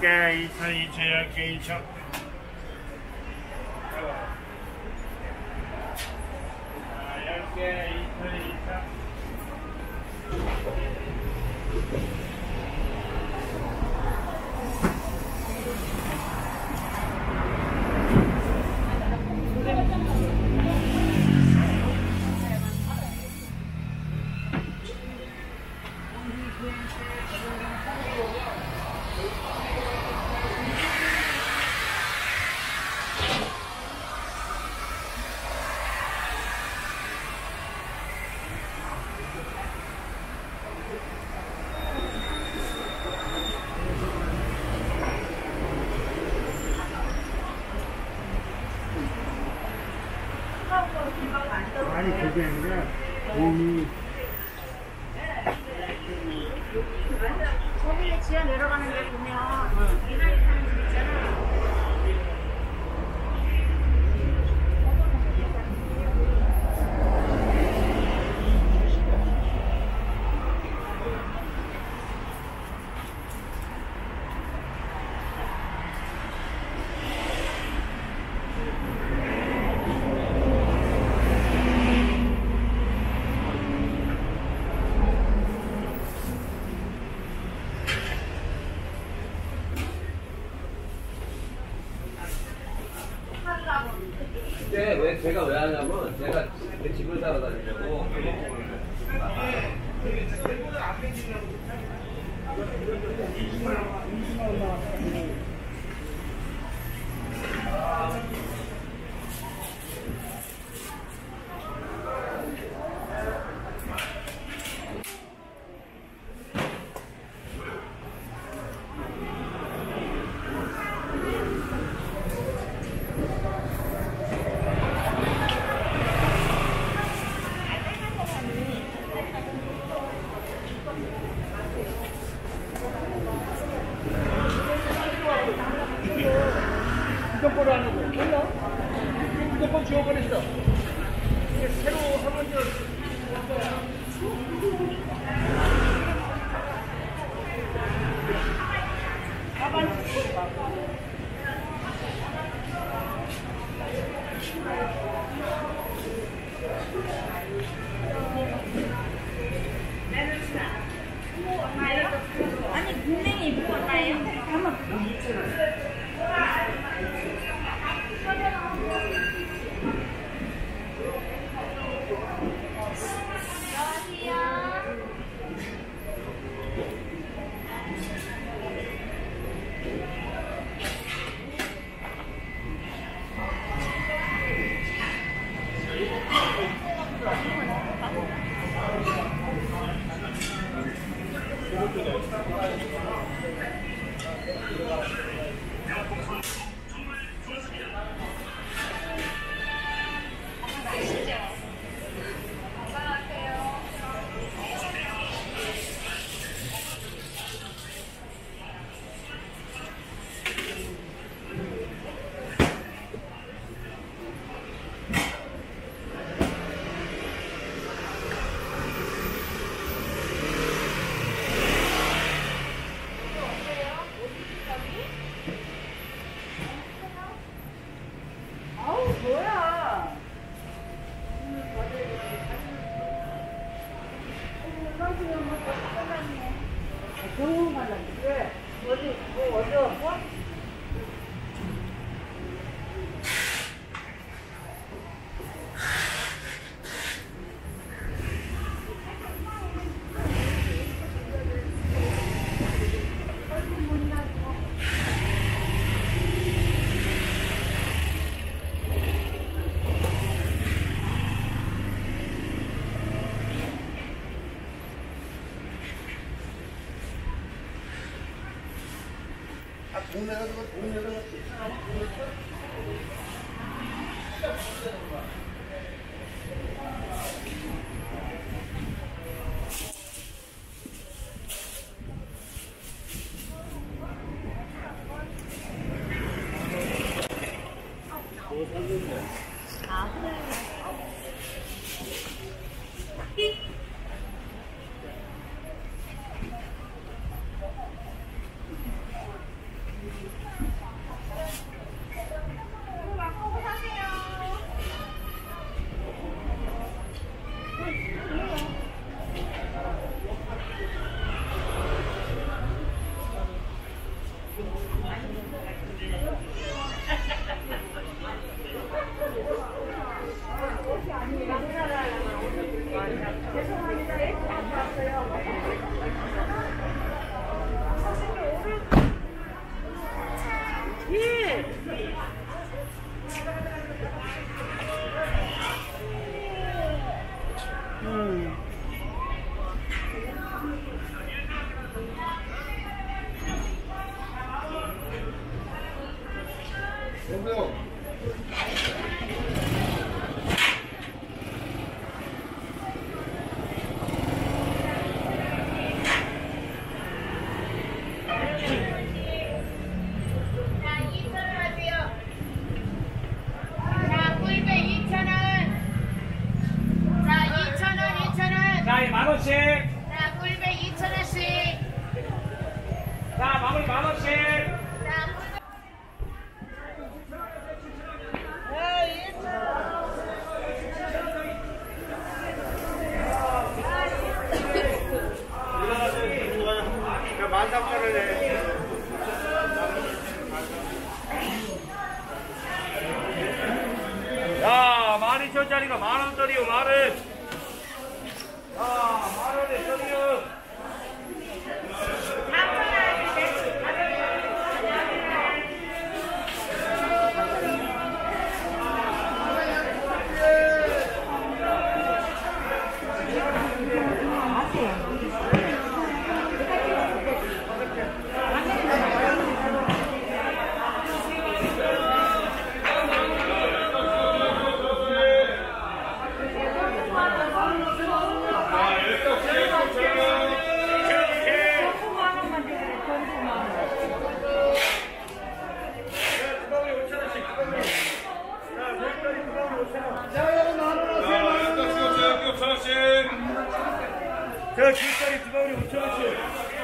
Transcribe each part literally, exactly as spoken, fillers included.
개, 이천, 이천, 열 개, 이천. 자, 열 개, 이천, 이천. 아니 그게 아니라 몸이 거기에 지하 내려가는 데 보면 미나리 타는 집 있잖아. 근데 왜 제가 왜 하냐면 제가 내 집을 사러 다니려고 휴대폰을 안 하고 몰라? 휴대폰 지워버렸어. 이게 새로 하면 이제 아니 분명히 입고 왔나요? 한번 좋은 거는 왜 어디 뭐 어디 뭐? 동네가 그거 동네가 아 그래. 만 이천짜리가 만 원짜리요, 말은. 자, 만 원에 저기요. 저 길거리 두 가구리 오천 원씩.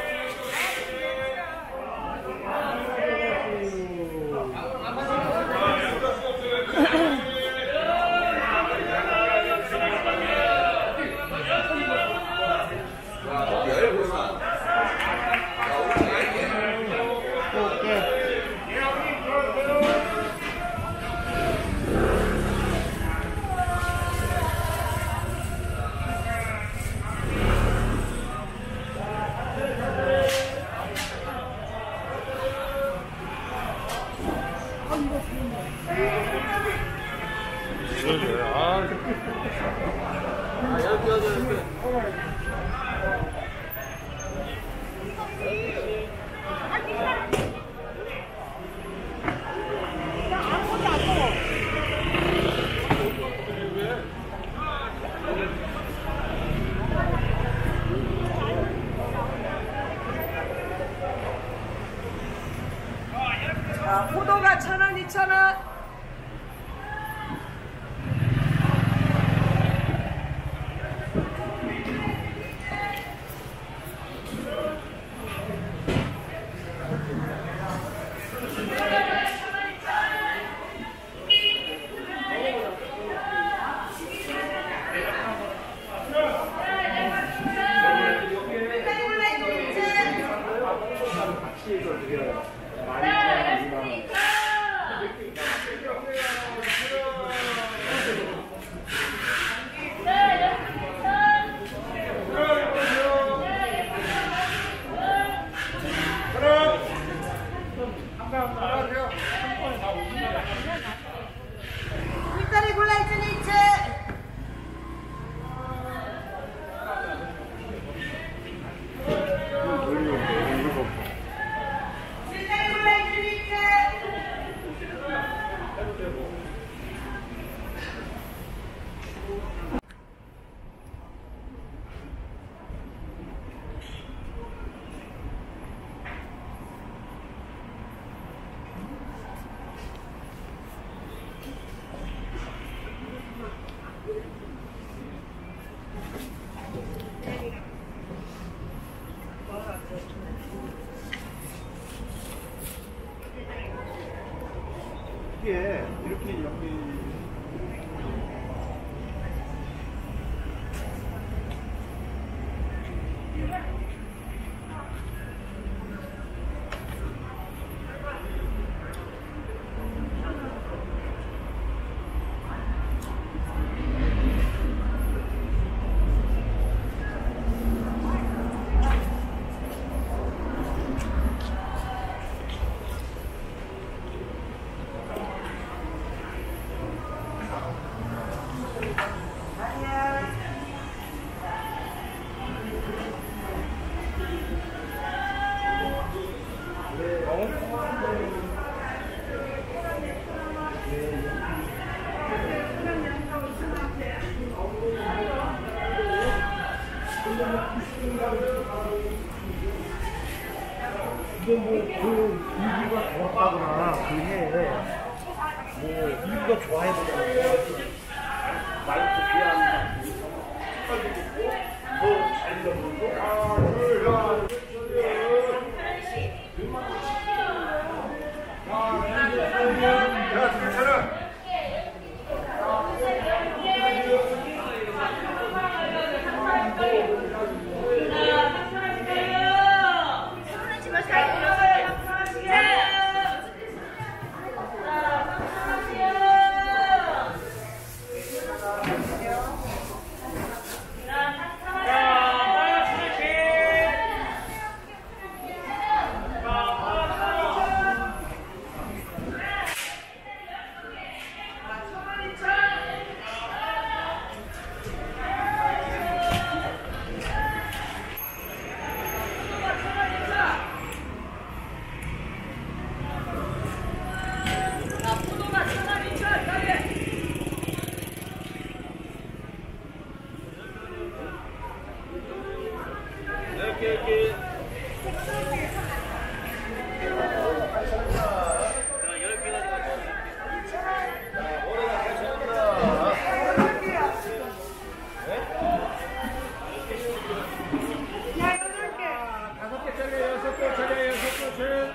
자, 포도가 천 원, 이천 원. 윗다리 골라있으니 이제 윗다리 골라있으니 이제 이게 이렇게 이렇게 이게 뭐그 이유가 좋았다거나 그게 뭐 이유가 좋아야 되잖아. 말도 귀한 더잘 먹는 거. 야, 괜찮아. 개. 자, 열 개 가져가. 다섯 개짜리 여섯 개짜리 여섯 개짜리.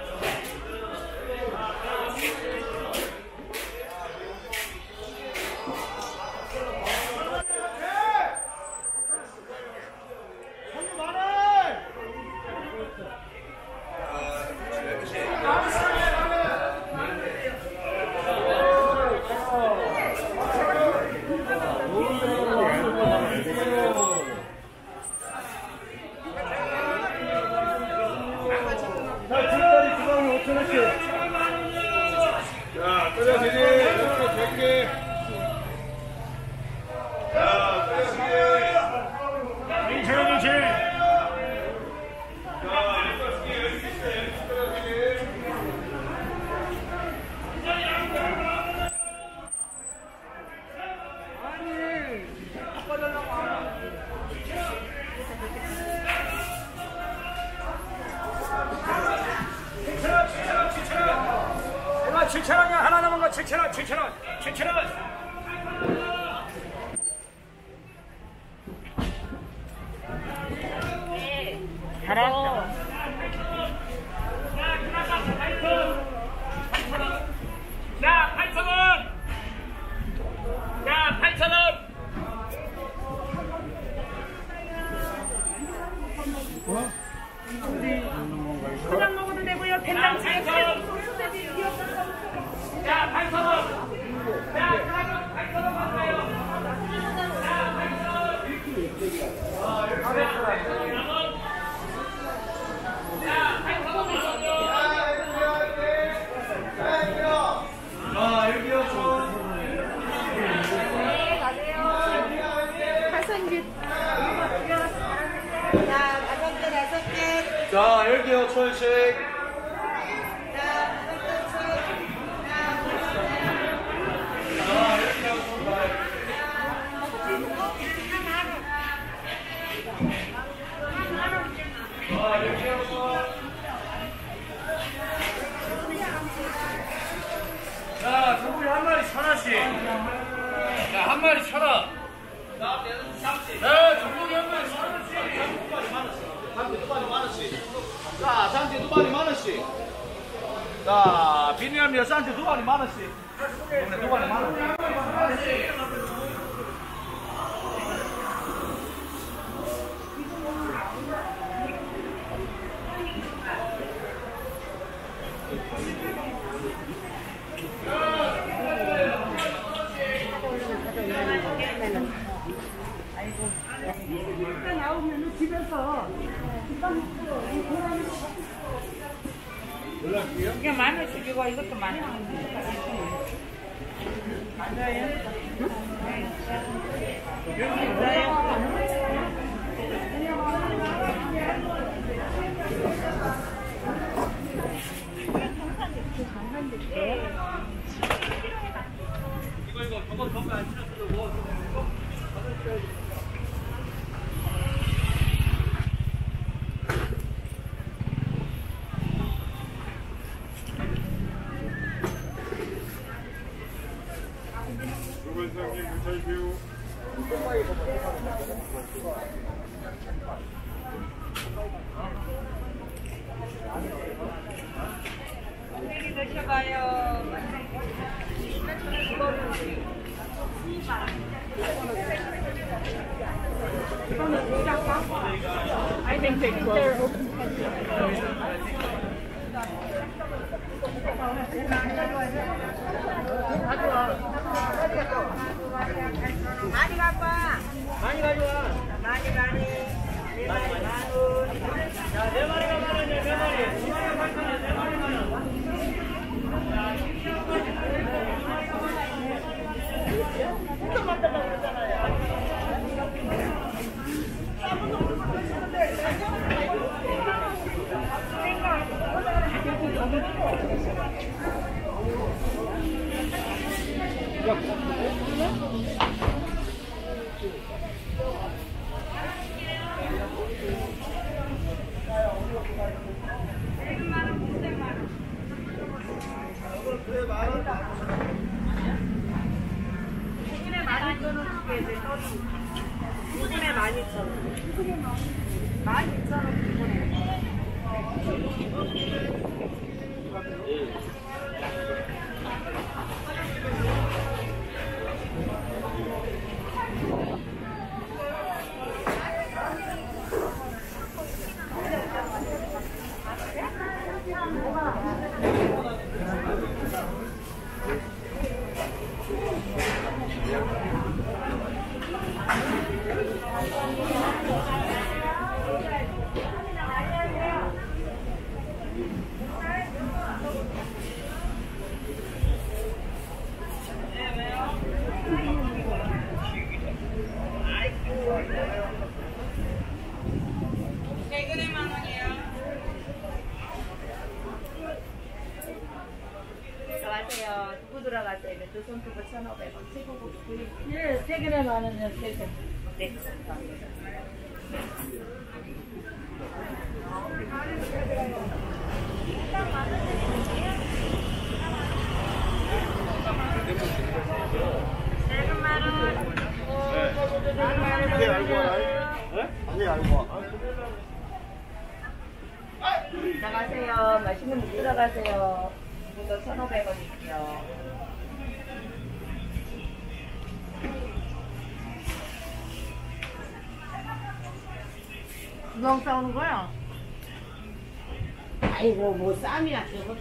자, 끓여 되지. 이렇게 백 개. 자, 끓여 되지. 이천 원이지. 자, 이거 개 열두 개, 끓여 되지. 아니, 아빠 달라고 하나. 칠천 원이야. 하나 남은 거 칠천 원, 칠천 원, 칠천 원. 잘했어. 자, 팔천 원. 자, 팔천 원. 그냥 먹어도 되고요. 된장찌개. 자, 팔천 원. 자, 팔천 원 받아요. 자, 열 개 오천 원씩. 자, 전부 한 마리 천 원씩. 자, 한 마리 천 원. 자, 전복이 한 마리 천 원씩. 장대 두 마리 만 원씩. 자, 장대 두 마리 만 원씩. 자, 비닐면 장대 두 마리 만 원씩. 두 마리 만 원. 나오면 집에서 이게 만 원씩 이거 이것도 만 원. 맞아요? 이거 이거 저거 저거 안 치렀어도 뭐. 여기 드셔봐요. I think they close. 많이 갖고 많이 가져와. 많이 많이 네 마리 만 원. 자, 네 마리가 만 원이야, 네 마리. 두 마리가 팔천 원, 네 마리 만 원. 야, 이게 떠주. 두 분에 만 이천 원. 만 이천 원 두 분에. 들어가세요. 두부 들어가세요. 두 손 두부 천오백 원. 세고국 구이. 예, 세 개나 만 원이요, 세 개. 네. 세금 만 원. 이게 알고 와요? 아니 알고 와. 들어가세요. 맛있는 묵 들어가세요. 두부도 천오백 원이고요. 누구랑 싸우는 거야? 아이고, 뭐 쌈이야, 저거.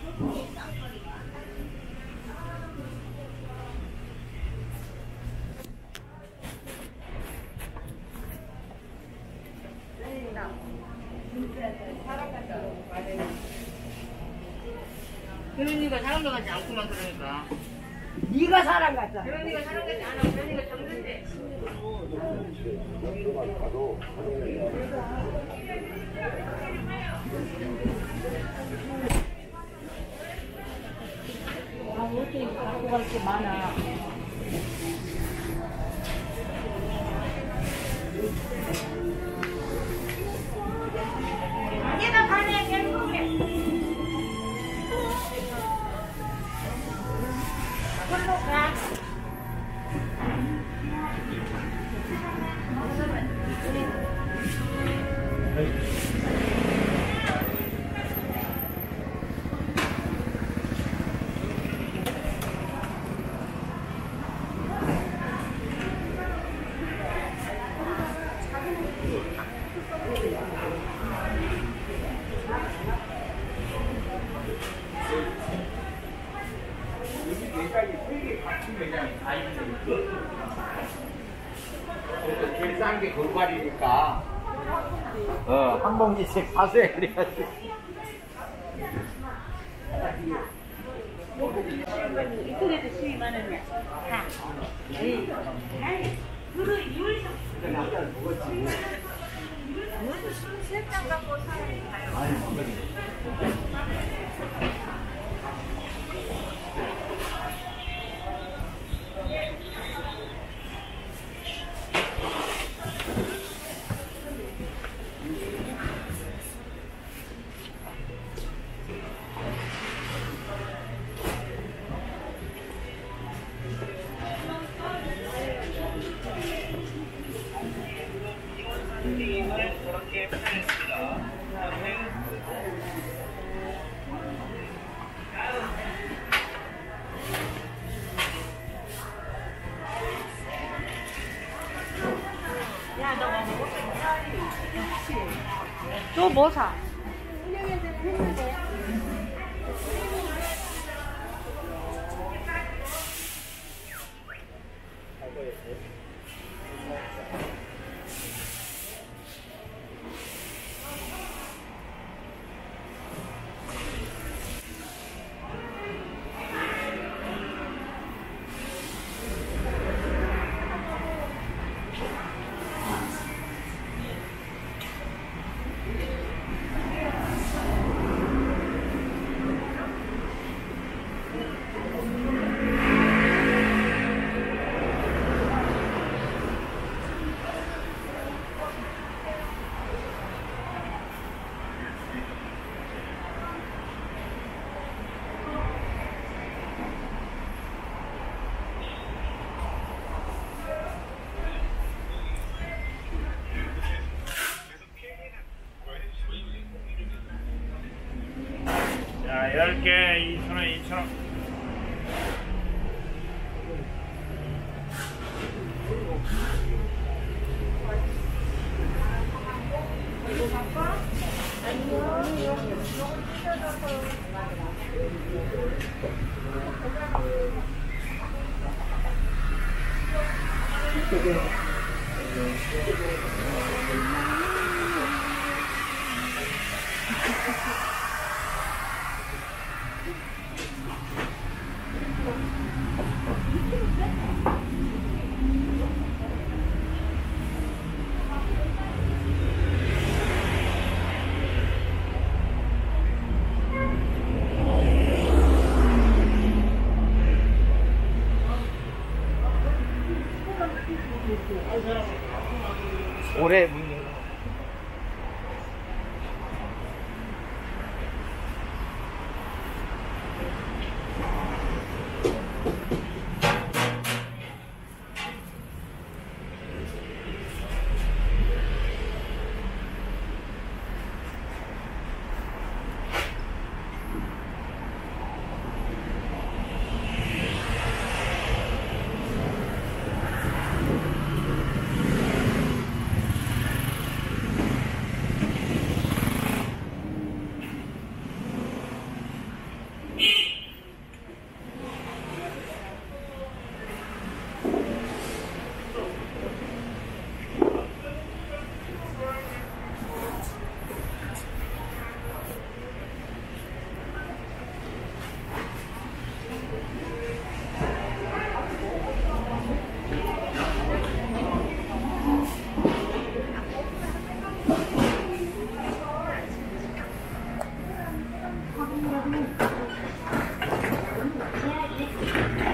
그러니까 사람 같지 않구만 그러니까. 네가 사람 같잖아. 그러니까 사람 같지 않아. 그러니까 정근데. 아, 어떻게 갖고 갈 게 많아. 얘가 반에 결국에. 걸로 가. 제일 싼 게 골반이니까 어, 한 봉지씩 사세 그래야지. 이쪽에도 십이만 원이야. 다. 에이. 아이, 그거 이율 좀. 이율도 술세 잔 갖고 사람이 가요. 또 뭐 사? 자, 열 개 이천 원, 이천 원. 올해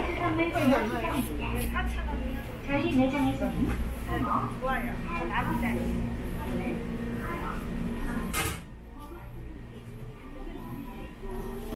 다시 내장해서. 좋아요. 나도 잘.